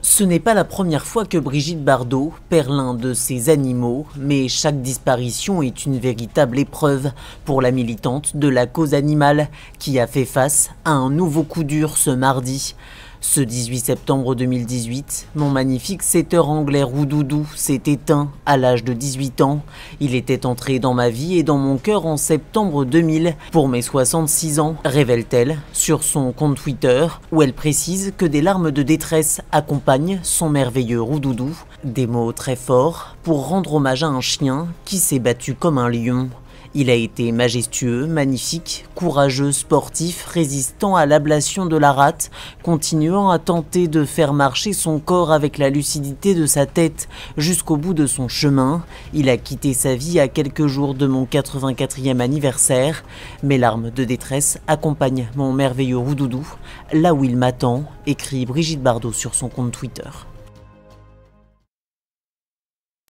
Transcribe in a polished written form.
Ce n'est pas la première fois que Brigitte Bardot perd l'un de ses animaux, mais chaque disparition est une véritable épreuve pour la militante de la cause animale qui a fait face à un nouveau coup dur ce mardi. Ce 18 septembre 2018, mon magnifique setter anglais Roudoudou s'est éteint à l'âge de 18 ans. Il était entré dans ma vie et dans mon cœur en septembre 2000 pour mes 66 ans, révèle-t-elle sur son compte Twitter, où elle précise que des larmes de détresse accompagnent son merveilleux Roudoudou. Des mots très forts pour rendre hommage à un chien qui s'est battu comme un lion. Il a été majestueux, magnifique, courageux, sportif, résistant à l'ablation de la rate, continuant à tenter de faire marcher son corps avec la lucidité de sa tête jusqu'au bout de son chemin. Il a quitté sa vie à quelques jours de mon 84e anniversaire. Mes larmes de détresse accompagnent mon merveilleux Roudoudou, là où il m'attend, écrit Brigitte Bardot sur son compte Twitter.